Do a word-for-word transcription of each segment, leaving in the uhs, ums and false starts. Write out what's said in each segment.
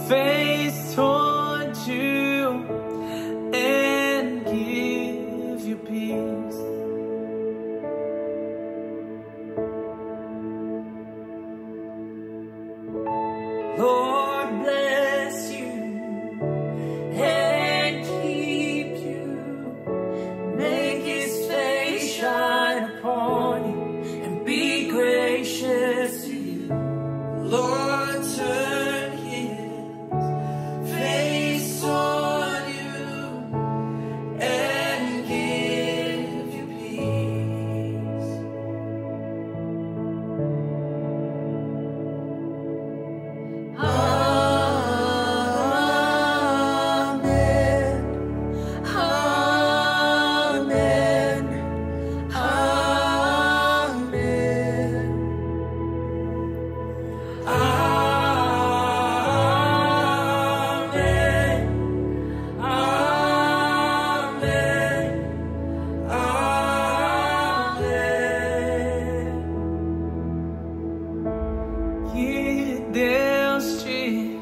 face toward you and give you peace. Lord bless you and keep you, make his face shine upon you and be gracious to you. Lord turn his face on you and give you peace. Amen. Amen. Amen. Amen. Amen. Amen. Que Deus te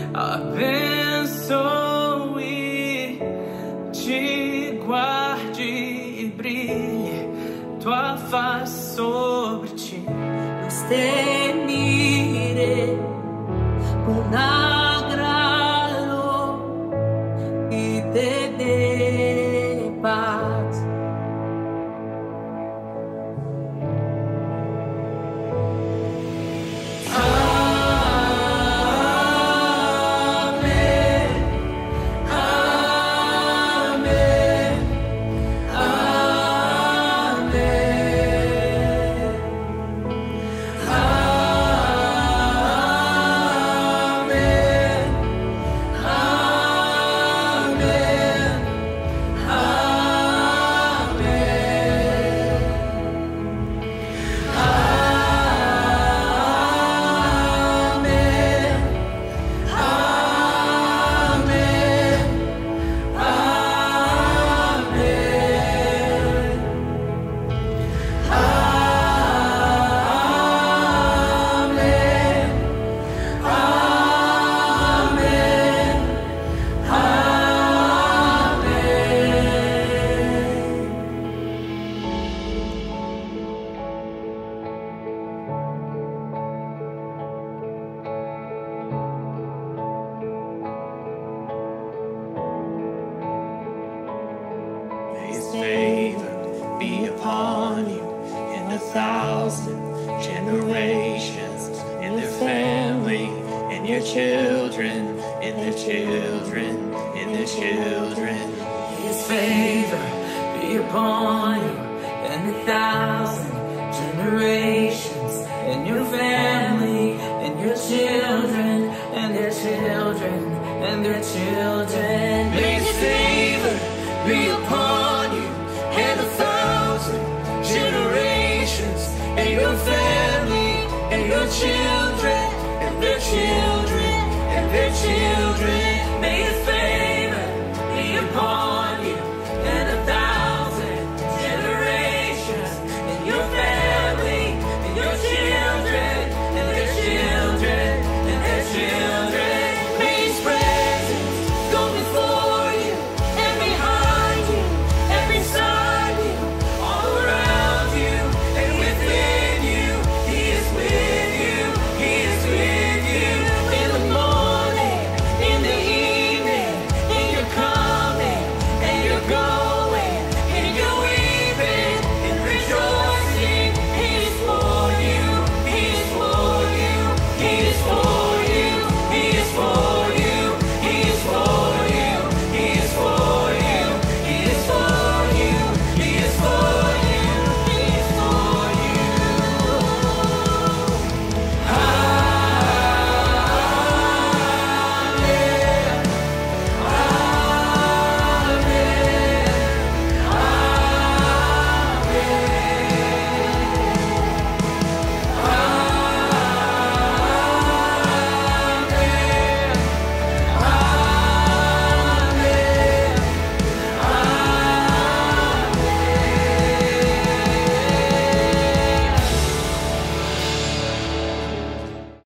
abençoe, te guarde e brilhe tua face sobre ti. Nos tenire con agrado y te dé paz. Amen. Amen. His favor be upon you in a thousand generations, in their family, in your children, in their children, in their children. His favor be upon you and a thousand generations, in your family, and your children, and their children, and their children.